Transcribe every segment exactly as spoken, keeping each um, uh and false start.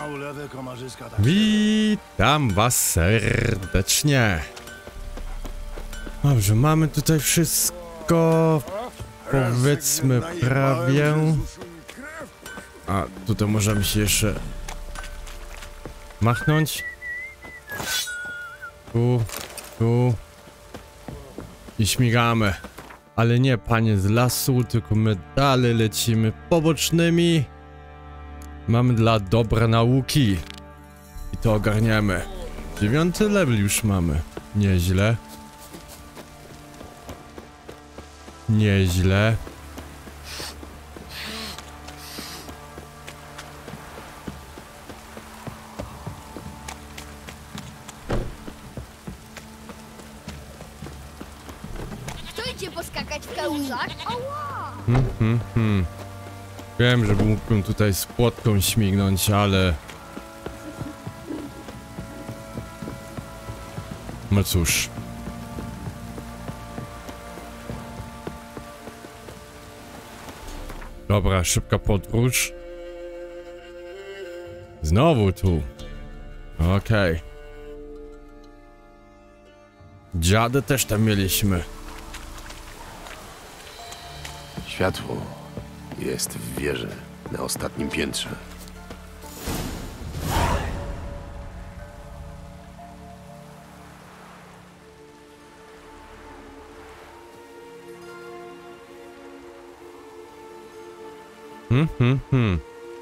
na ulewę komarzyska tak. Witam was serdecznie. Dobrze, mamy tutaj wszystko, powiedzmy prawie. A tutaj możemy się jeszcze machnąć. Tu, tu. I śmigamy. Ale nie, panie z lasu, tylko my dalej lecimy pobocznymi. Mamy dla dobra nauki. I to ogarniemy. Dziewiąty level już mamy. Nieźle. Nieźle. Kto idzie poskakać w kałużach? Ała! Hmm, hmm, hmm. Wiem, że mógłbym tutaj z płotką śmignąć, ale... No cóż. Dobra, szybka podróż. Znowu tu. Okej. Okay. Dziady też tam mieliśmy. Światło jest w wieży na ostatnim piętrze. Hmm, hmm, hmm.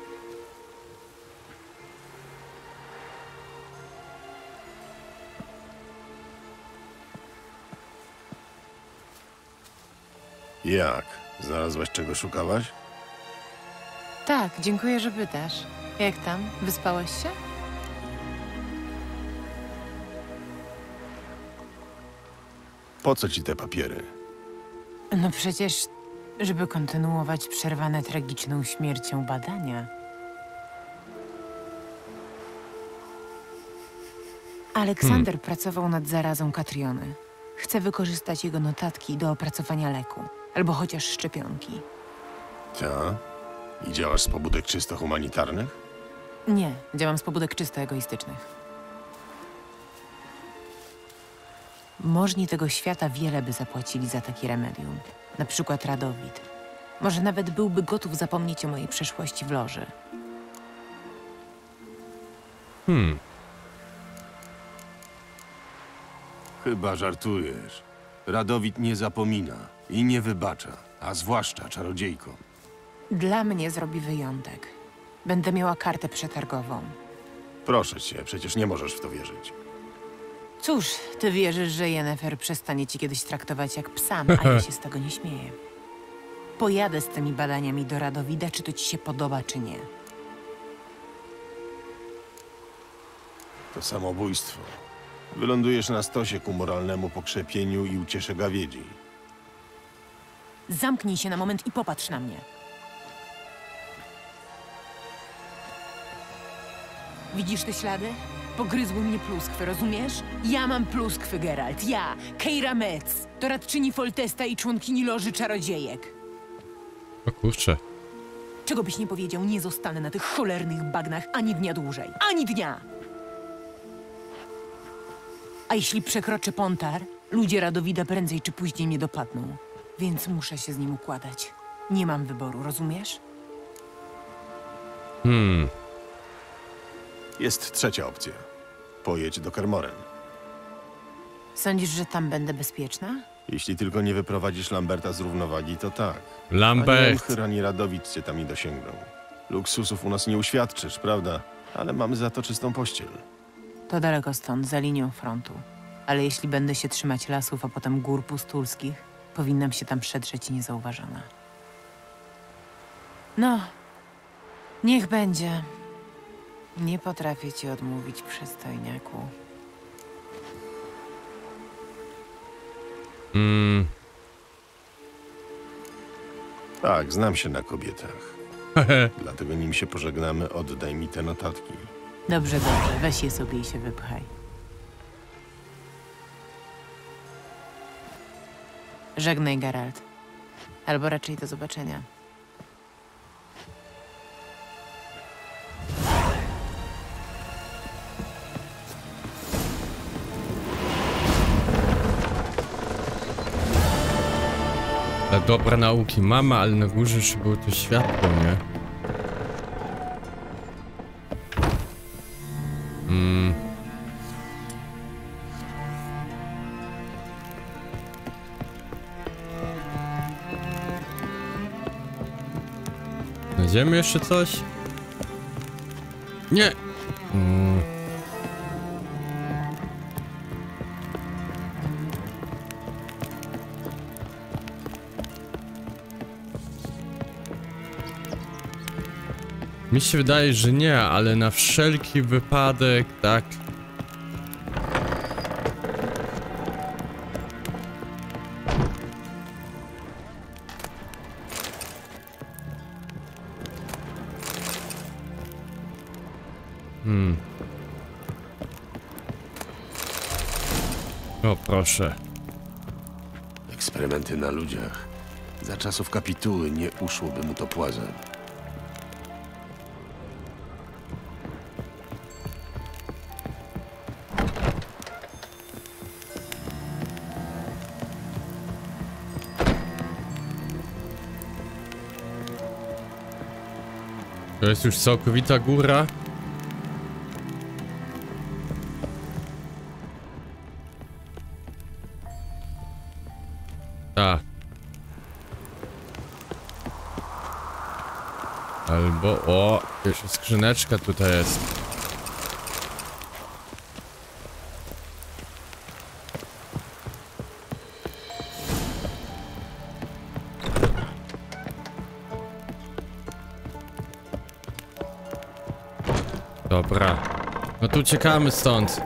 Jak? Znalazłaś czego szukałaś? Tak, dziękuję, że pytasz. Jak tam? Wyspałeś się? Po co ci te papiery? No przecież, żeby kontynuować przerwane tragiczną śmiercią badania. Aleksander hmm. pracował nad zarazą Katriony. Chce wykorzystać jego notatki do opracowania leku, albo chociaż szczepionki. Ta? I działasz z pobudek czysto humanitarnych? Nie, działam z pobudek czysto egoistycznych. Możni tego świata wiele by zapłacili za takie remedium. Na przykład Radowid. Może nawet byłby gotów zapomnieć o mojej przeszłości w loży. Hmm. Chyba żartujesz. Radowid nie zapomina i nie wybacza, a zwłaszcza czarodziejkom. Dla mnie zrobi wyjątek. Będę miała kartę przetargową. Proszę cię, przecież nie możesz w to wierzyć. Cóż, ty wierzysz, że Yennefer przestanie ci kiedyś traktować jak psa, a ja się z tego nie śmieję. Pojadę z tymi badaniami do Radowida, czy to ci się podoba, czy nie. To samobójstwo. Wylądujesz na stosie ku moralnemu pokrzepieniu i uciesze gawiedzi. Zamknij się na moment i popatrz na mnie. Widzisz te ślady? Pogryzły mnie pluskwy, rozumiesz? Ja mam pluskwy, Geralt. Ja, Keira Metz, doradczyni Foltesta i członkini Loży Czarodziejek. O kurczę. Czego byś nie powiedział, nie zostanę na tych cholernych bagnach ani dnia dłużej. Ani dnia! A jeśli przekroczę Pontar, ludzie Radowida prędzej czy później mnie dopadną. Więc muszę się z nim układać. Nie mam wyboru, rozumiesz? Hmm. Jest trzecia opcja. Pojedź do Kermoren. Sądzisz, że tam będę bezpieczna? Jeśli tylko nie wyprowadzisz Lamberta z równowagi, to tak. Lambert. Ani ani Radowid cię tam nie dosięgną. Luksusów u nas nie uświadczysz, prawda? Ale mamy za to czystą pościel. To daleko stąd, za linią frontu. Ale jeśli będę się trzymać lasów, a potem gór pustulskich, powinnam się tam przedrzeć niezauważona. No, niech będzie. Nie potrafię ci odmówić, przystojniaku. Hmm. Tak, znam się na kobietach. Dlatego nim się pożegnamy, oddaj mi te notatki. Dobrze, dobrze. Weź je sobie i się wypchaj. Żegnaj, Geralt. Albo raczej do zobaczenia. Dla dobra nauki mamy, ale na górze jeszcze było to światło, nie? Mm. Znajdziemy jeszcze coś? Nie! Mm. Mi się wydaje, że nie, ale na wszelki wypadek, tak. Hmm. O, proszę. Eksperymenty na ludziach. Za czasów kapituły nie uszłoby mu to płazem. To jest już całkowita góra. Tak. Albo... O! Jeszcze skrzyneczka tutaj jest. Dobra. No to uciekamy stąd.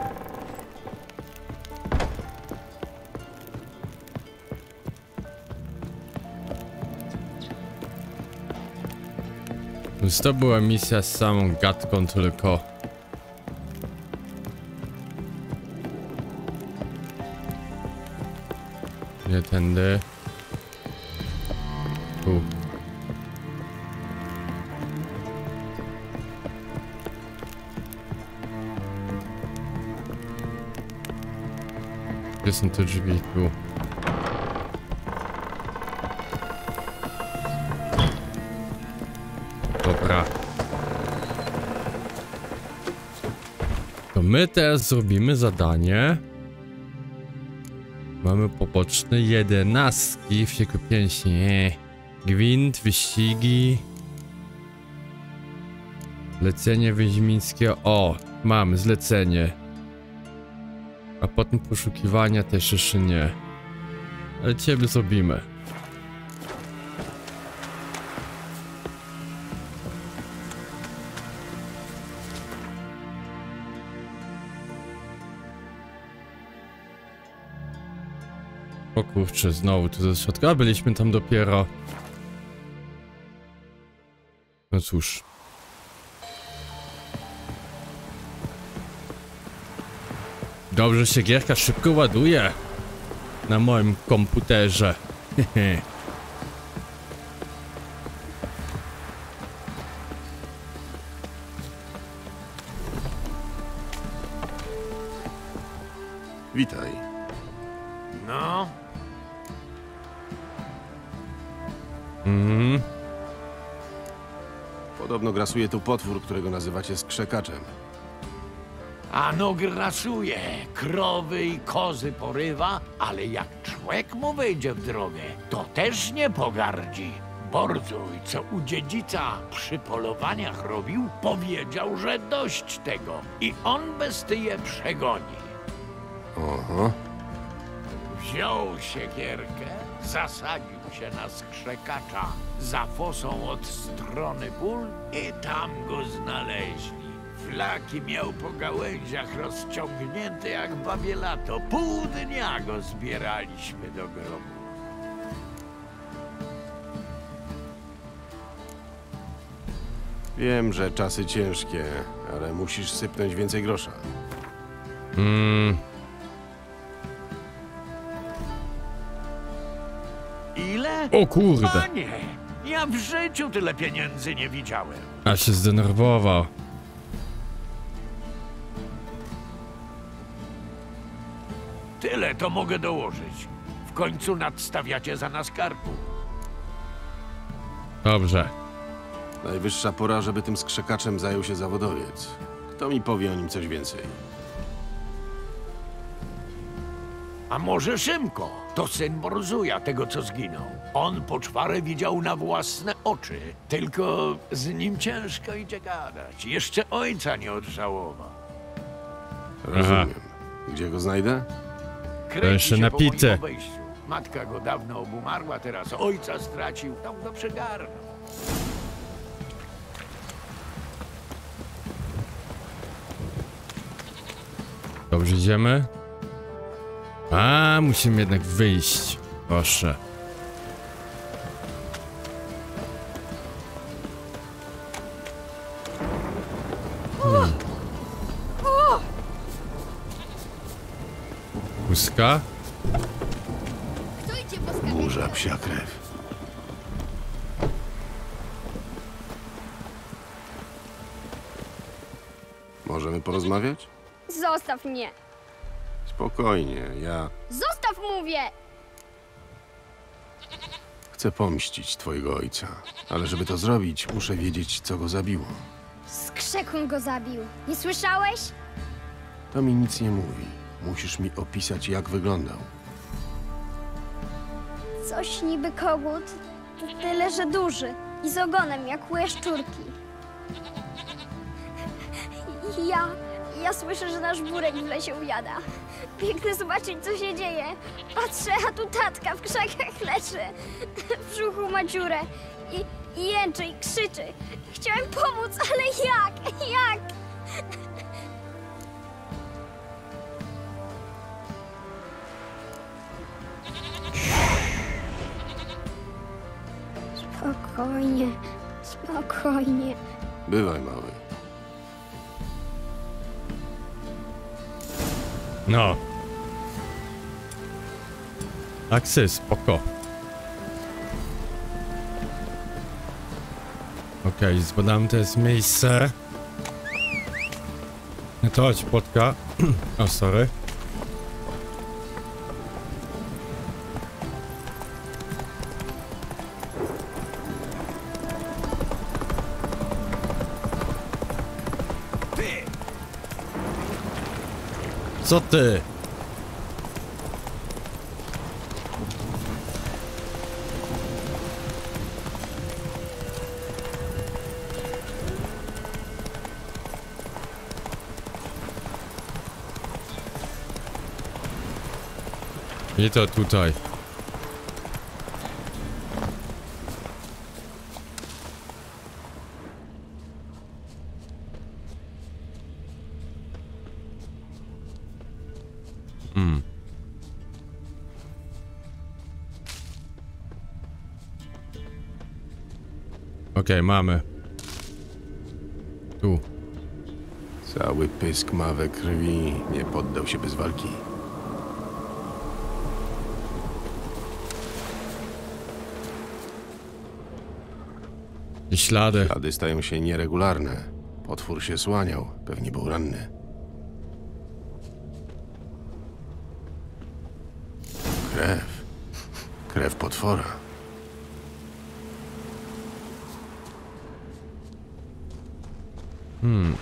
Więc to była misja z samą gadką tylko. Nie tędy. Tu. Gdzie są te drzwi? Tu. Dobra. To my teraz zrobimy zadanie. Mamy poboczne jedenastki, wściekłe pięśnie. Gwint, wyścigi. Zlecenie wiedźmińskie. O, mamy zlecenie. A potem poszukiwania też jeszcze nie. Ale ciebie zrobimy. O kurczę, znowu tu ze środka. A byliśmy tam dopiero. No cóż. Dobrze się gierka szybko ładuje. Na moim komputerze. Witaj. No, Mhm. Podobno grasuje tu potwór, którego nazywacie skrzekaczem. ano grasuje, krowy i kozy porywa, ale jak człek mu wejdzie w drogę, to też nie pogardzi. Borzuj, co u dziedzica przy polowaniach robił, powiedział, że dość tego i on bestyję przegoni. Oho. Wziął siekierkę, zasadził się na skrzekacza za fosą od strony pól i tam go znaleźli. Flaki miał po gałęziach rozciągnięte jak babie lato. Pół dnia go zbieraliśmy do grobu. Wiem, że czasy ciężkie, ale musisz sypnąć więcej grosza. Mm. Ile? O kurde. Panie, ja w życiu tyle pieniędzy nie widziałem. A się zdenerwował. Tyle to mogę dołożyć. W końcu nadstawiacie za nas karku. Dobrze. Najwyższa pora, żeby tym skrzekaczem zajął się zawodowiec. Kto mi powie o nim coś więcej? A może Szymko? To syn Borzuja, tego co zginął. On poczwarę widział na własne oczy. Tylko z nim ciężko idzie gadać. Jeszcze ojca nie odżałował. Rozumiem. Gdzie go znajdę? Kręci jeszcze się na po moim pizzę. obejściu. Matka go dawno obumarła, teraz ojca stracił. Tam go przegarnął. Dobrze, idziemy. A, musimy jednak wyjść. Proszę. Hmm. Puska? Kto idzie poskakać? Burza psia krew. Możemy porozmawiać? Zostaw mnie! Spokojnie, ja Zostaw, mówię! chcę pomścić twojego ojca. Ale żeby to zrobić, muszę wiedzieć, co go zabiło. Skrzekun go zabił. Nie słyszałeś? To mi nic nie mówi. Musisz mi opisać, jak wyglądał. Coś niby kogut, tyle że duży i z ogonem jak u jaszczurki. Ja, ja słyszę, że nasz burek w lesie ujada. Biegnę zobaczyć, co się dzieje. Patrzę, a tu tatka w krzakach leży. W brzuchu ma dziurę i, i jęczy i krzyczy. Chciałem pomóc, ale jak? Jak? Spokojnie, spokojnie. Bywaj, mały. No. Aksy, spoko. Okej, okay, zbadamy to jest miejsce. No to chodź, płotka. O, sorry. Co ty? I to tutaj. Hmm. Okej, mamy. Tu. Cały pysk ma we krwi. Nie poddał się bez walki. I ślady. Ślady stają się nieregularne. Potwór się słaniał. Pewnie był ranny. Krew. Krew potwora. Hmm.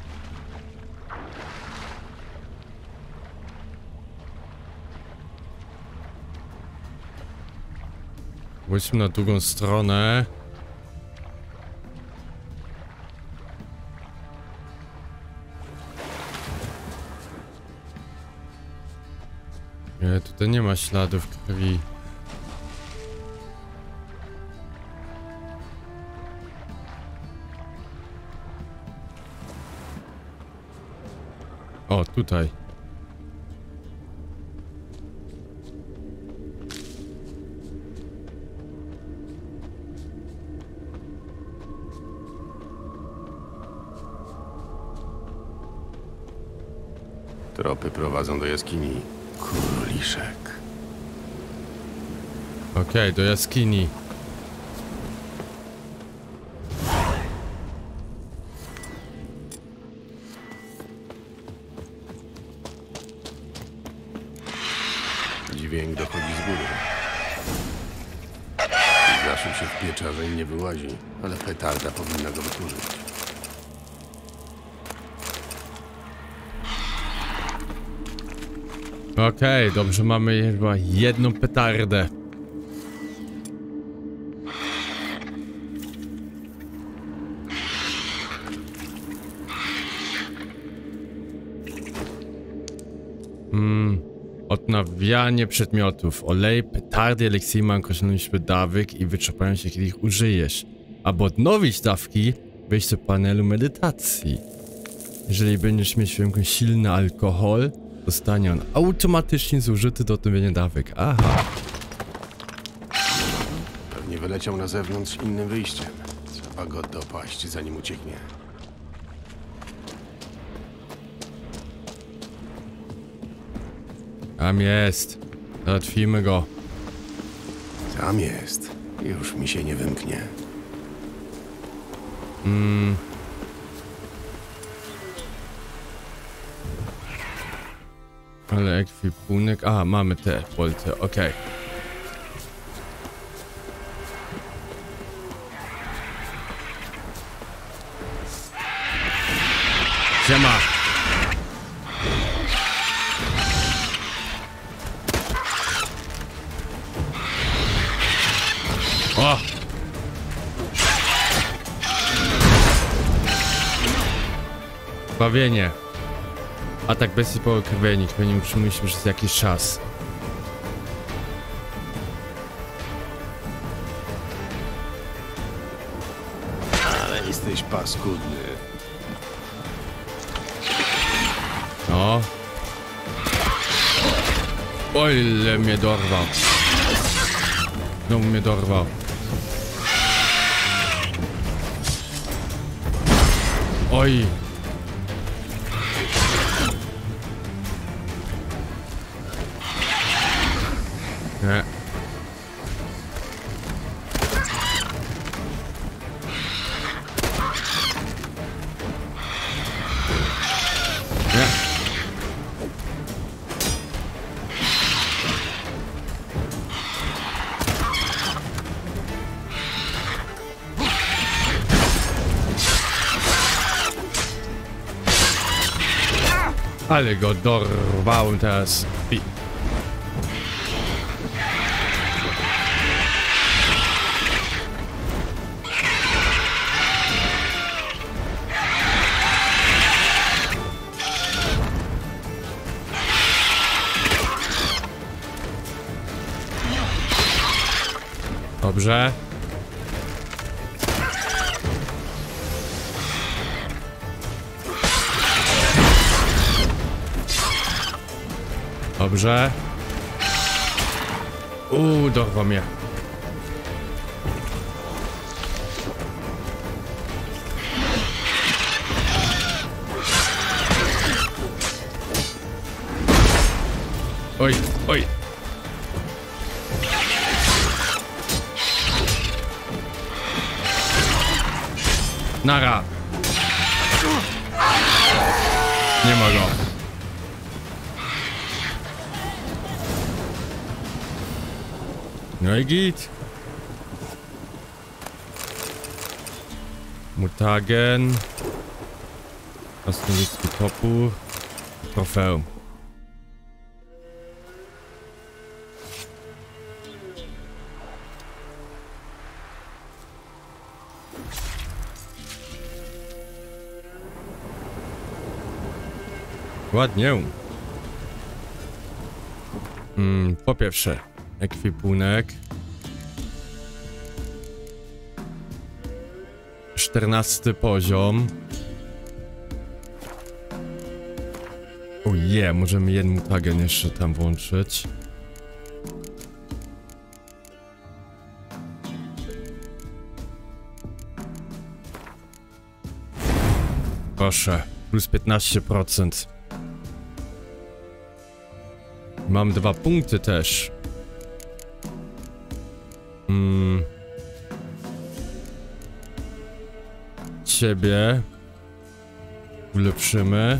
Pójdźmy na drugą stronę. Nie, tutaj nie ma śladów krwi. O, tutaj. Tropy prowadzą do jaskini. Kuroliszek. Okej, okay, do jaskini. Dźwięk dochodzi z góry. zawiesił się w pieczarze i nie wyłazi, ale petarda powinna go wykurzyć. Okej, dobrze, mamy chyba jedną petardę. Mm, odnawianie przedmiotów. Olej, petardy, eliksir mają określony dawek i wyczerpają się, kiedy ich użyjesz. Aby odnowić dawki, wejdź do panelu medytacji. Jeżeli będziesz mieć w silny alkohol, zostanie on automatycznie zużyty do odnowienia dawek. Aha. Pewnie wyleciał na zewnątrz innym wyjściem. Trzeba go dopaść, zanim ucieknie. Tam jest. Załatwimy go. Tam jest. Już mi się nie wymknie. Mm. Ale ekwipunek... Aha, mamy te bolty, okej. Siema! O! Bawienie. Atak bestii po okrwieni, który nie utrzymuje się przez jakiś czas. Ale jesteś paskudny. No. Oj, ile mnie dorwał. Znowu mnie dorwał. Oj. Nie. Nie. Ale go dorwałem teraz. I... Dobrze. Dobrze. Uuu, dorwał mnie. Oj, oj. Nara. Nie ma go. No i git. Mutagen. Krasnoludzki topór. Trofeum. Ładnie. Mm, po pierwsze, ekwipunek. czternasty poziom. O je, możemy jeden mutagen jeszcze tam włączyć. Proszę, plus piętnaście procent. Mam dwa punkty też. Mm. Ciebie ulepszymy.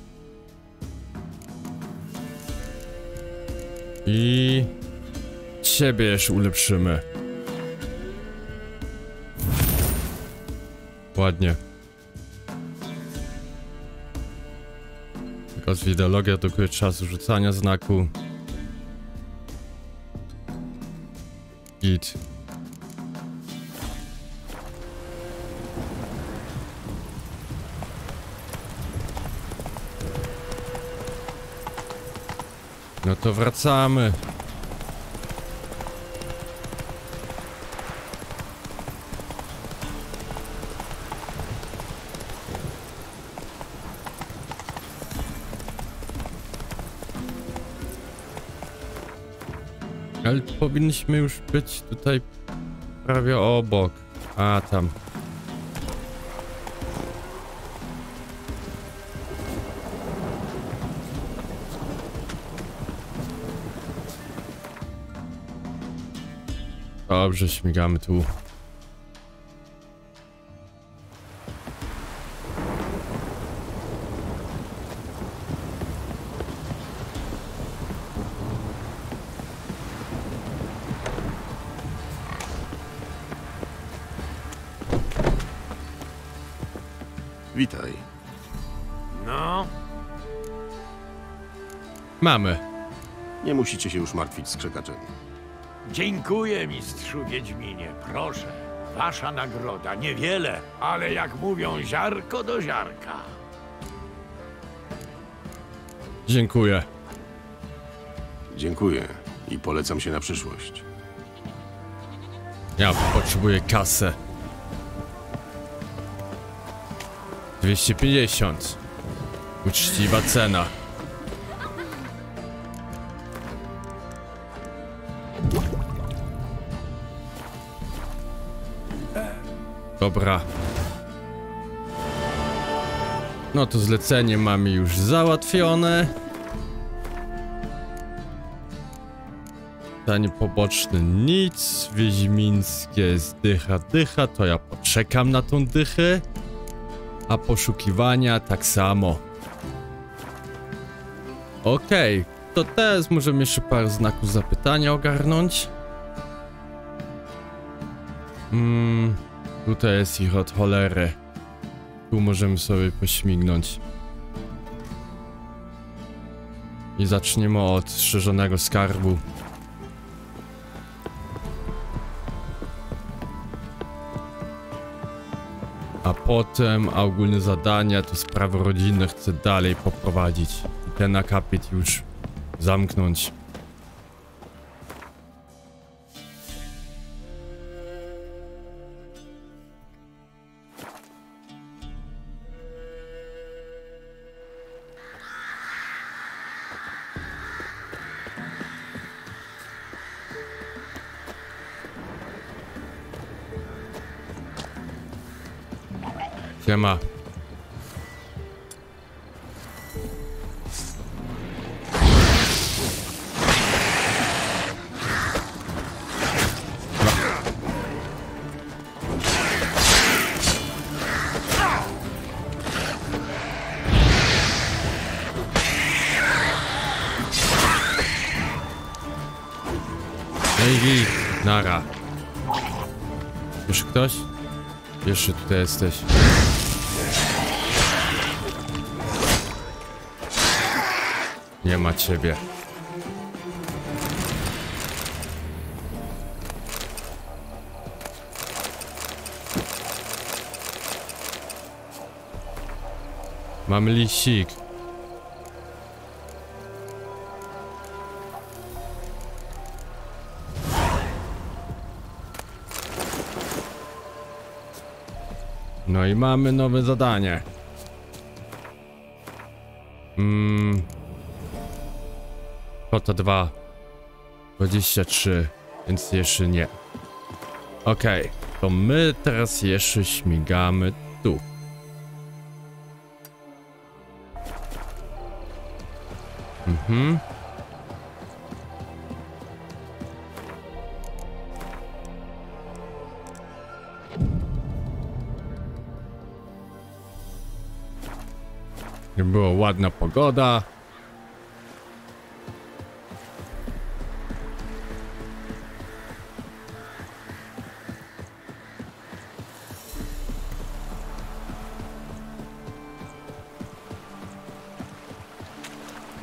I siebie jeszcze ulepszymy. Ładnie. Rozwideologia dokuje czasu rzucania znaku. Git. No to wracamy. Ale powinniśmy już być tutaj prawie obok. A, tam. Dobrze, śmigamy tu. Witaj. No, Mamy. Nie musicie się już martwić z krzekaczem. dziękuję, mistrzu Wiedźminie. Proszę, wasza nagroda. Niewiele, ale jak mówią, ziarko do ziarka. Dziękuję. Dziękuję i polecam się na przyszłość. Ja potrzebuję kasę. dwieście pięćdziesiąt. Uczciwa cena. Dobra. No to zlecenie mamy już załatwione. Zadanie poboczne nic. Wiedźmińskie zdycha dycha. To ja poczekam na tą dychę. A poszukiwania tak samo. Okej, okay, to teraz możemy jeszcze parę znaków zapytania ogarnąć. Hmm, tutaj jest ich od cholery. Tu możemy sobie pośmignąć. I zaczniemy od strzeżonego skarbu. A potem, a ogólne zadania, to sprawy rodzinne chcę dalej poprowadzić. I ten akapit już zamknąć. Siema. Ej, nara. Już ktoś? Jeszcze tutaj jesteś. Nie ma ciebie. Mamy liścik. No i mamy nowe zadanie. Mm. Kota dwa. dwadzieścia trzy. Więc jeszcze nie. Okej. Okay, to my teraz jeszcze śmigamy tu. Mhm. Była ładna pogoda.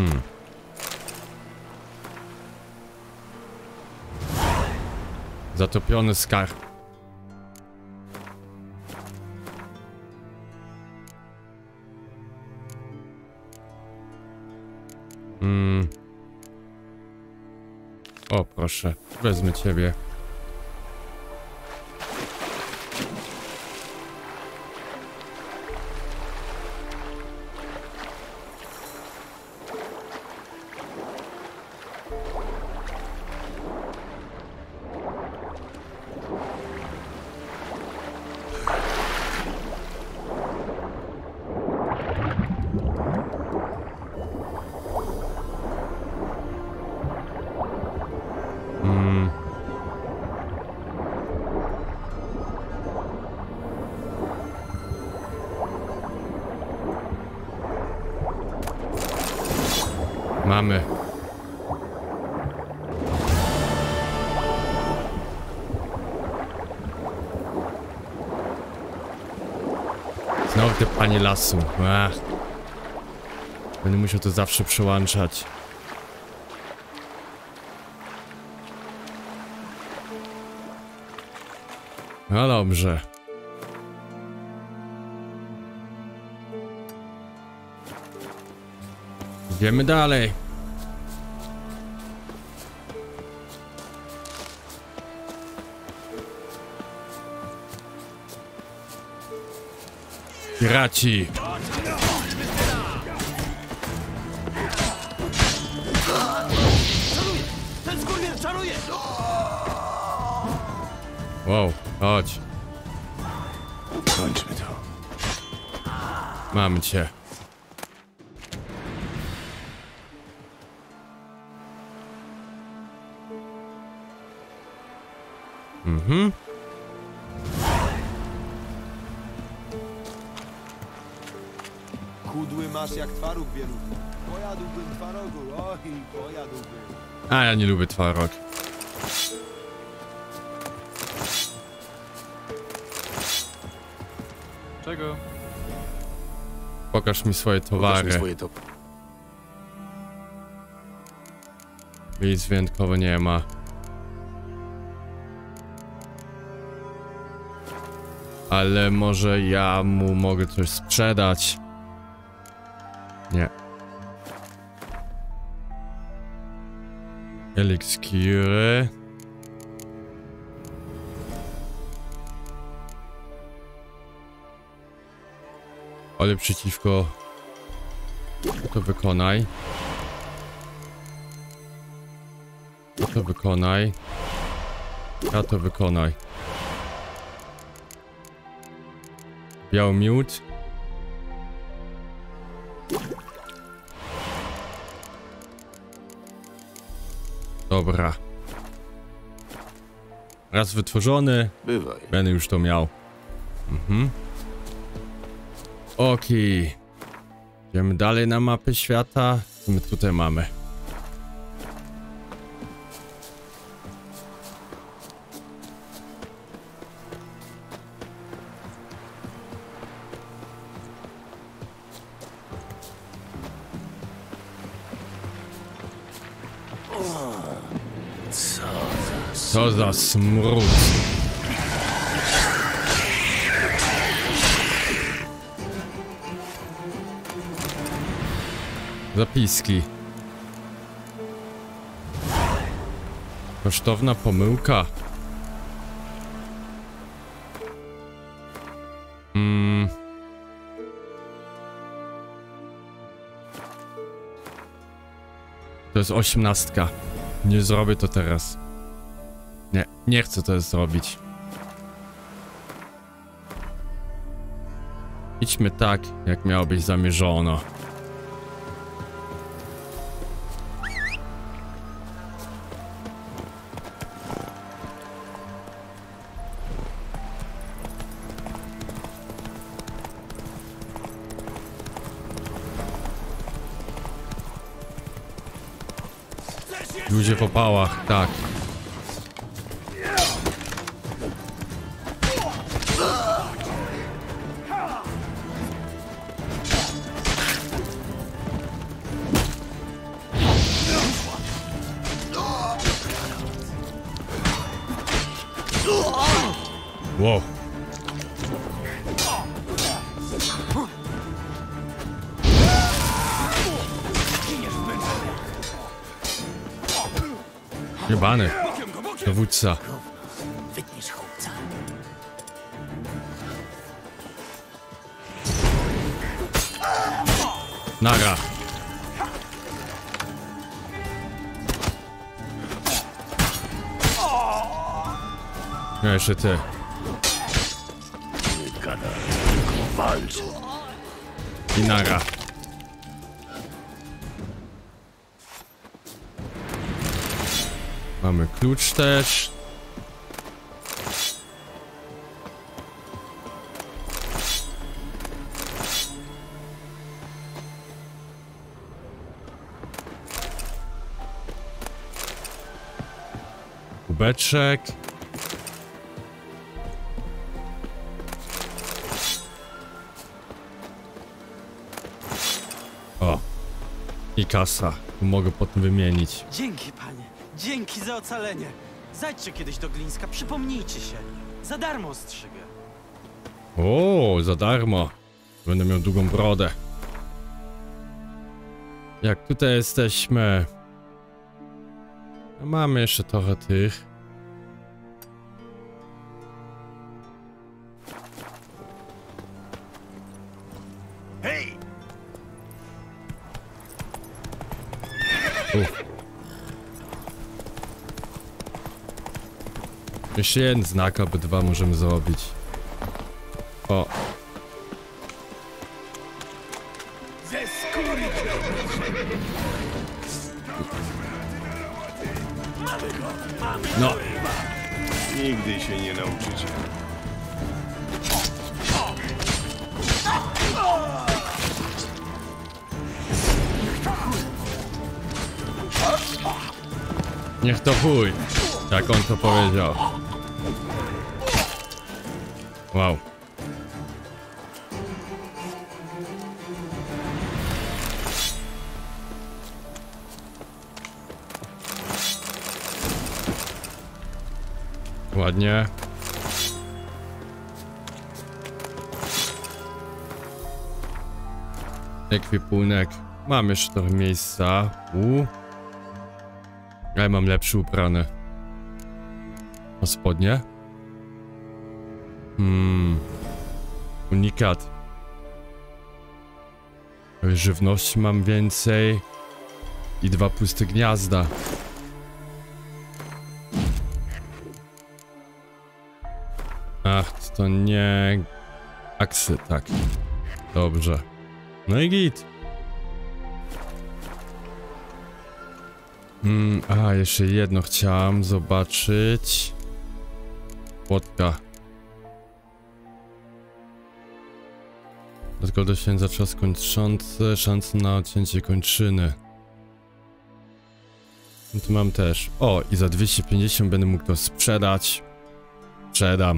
Hmm. Zatopiony skarb. Hmm. O, proszę, wezmę ciebie. Hmm. Mamy. Znowu te panie lasu. Ach. Będę musiał to zawsze przełączać. No dobrze. Idziemy dalej. Piraci. Ten skurwiel czaruje! Wow, chodź. Kończmy to. Mam cię. Mhm. Kudły masz jak twaróg wielu. Pojadłbym twarogu, oj, pojadłbym. A ja nie lubię twaróg. Czego? Pokaż mi swoje Pokaż mi towary. swoje to. Nic wyjątkowo nie ma. Ale może ja mu mogę coś sprzedać. Nie. Eliksiry. Ale przeciwko. To wykonaj. To wykonaj. A to wykonaj. Biały miód. Dobra. Raz wytworzony, Bywaj. będę już to miał. Mhm. Okej. Idziemy dalej na mapę świata. Co my tutaj mamy? Co za smród. Zapiski. Kosztowna pomyłka. Mm. To jest osiemnastka. Nie zrobię to teraz. Nie, nie chcę to zrobić. Idźmy tak, jak miało być zamierzone. Ludzie po pałach, tak. Wow. Jebany. Dowódca. Wytniesz chłopca. Nara. No jeszcze ty. Nie gadaj, tylko walcz. I nara. Mamy klucz też. Kubeczek. O. I kasa. Mogę potem wymienić. Dzięki, panie. Dzięki za ocalenie. Zajdźcie kiedyś do Glińska, przypomnijcie się. Za darmo ostrzygę. O, za darmo. Będę miał długą brodę. Jak tutaj jesteśmy... Mamy jeszcze trochę tych. Hej! Uf. Jeszcze jeden znak, albo dwa możemy zrobić. O. Ze skóry! Mamy go! Mamy No. go! Nigdy się nie nauczycie. Niech to chuj. Jak on to powiedział. Wow. Ładnie. Ekwipunek. Mam jeszcze trochę miejsca. U. Ja mam lepszy ubrany. A spodnie? Hmm. Unikat. Żywności mam więcej. I dwa puste gniazda. Ach, to nie... Aksy, tak. Dobrze. No i git. Hmm, a, jeszcze jedno chciałem zobaczyć. Płotka. Dlatego do święta czas kończący, szanse na odcięcie kończyny. No tu mam też. O, i za dwieście pięćdziesiąt będę mógł to sprzedać. Sprzedam.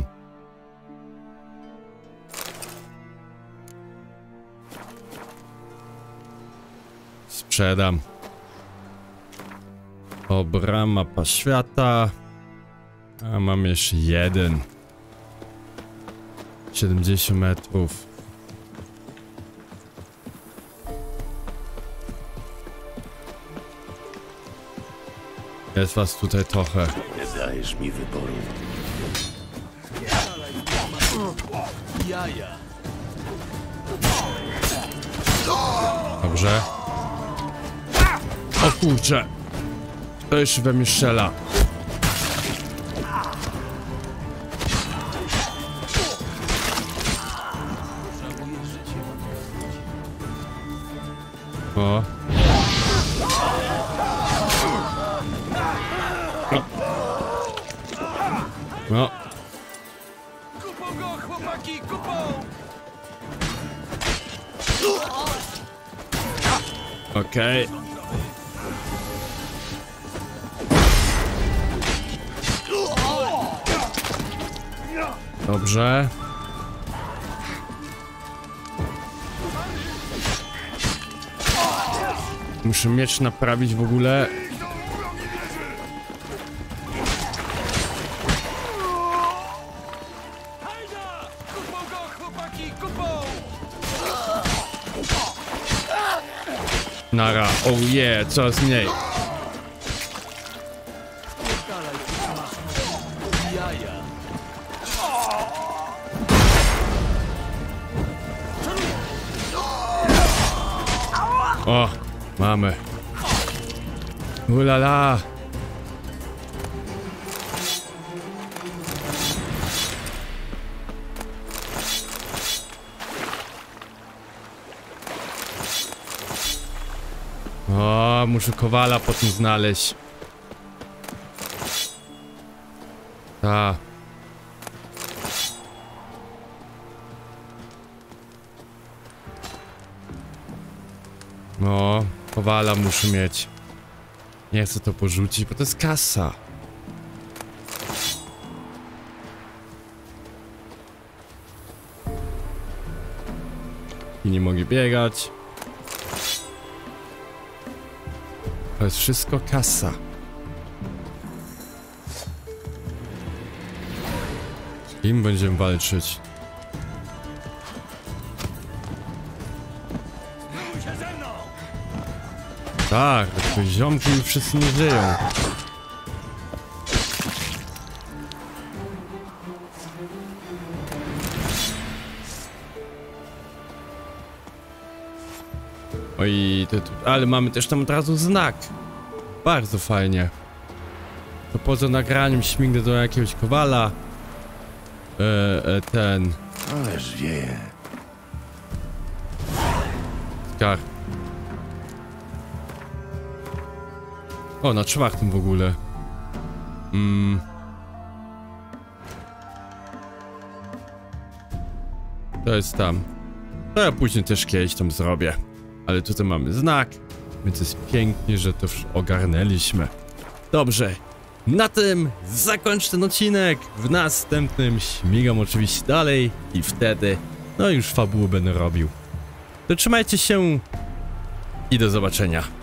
Sprzedam. Dobra, mapa świata. A mam jeszcze jeden. siedemdziesiąt metrów. Jest was tutaj trochę. Nie dajesz mi wyboru. Jaja. Dobrze. O kurczę. To jeszcze we mnie strzela. O. No. Kupą go, chłopaki, kupą! Okej. Dobrze. Muszę miecz naprawić w ogóle. Nara, oh yeah, coraz mniej. O, mamy. Ulala. O, muszę kowala potem znaleźć. Ta. No, kowala muszę mieć. Nie chcę to porzucić, bo to jest kasa. I nie mogę biegać. To jest wszystko kasa. Z kim będziemy walczyć? Tak, tylko ziomki już wszyscy nie żyją. Oj, to, to, ale mamy też tam od razu znak. Bardzo fajnie. To poza nagraniem śmignę do jakiegoś kowala. E, e, ten. Ależ wieje. Skar. O, na czwartym w ogóle. Mm. To jest tam. To ja później też kiedyś tam zrobię. Ale tutaj mamy znak, więc jest pięknie, że to już ogarnęliśmy. Dobrze, na tym zakończę ten odcinek. W następnym śmigam oczywiście dalej i wtedy, no już fabułę będę robił. To trzymajcie się i do zobaczenia.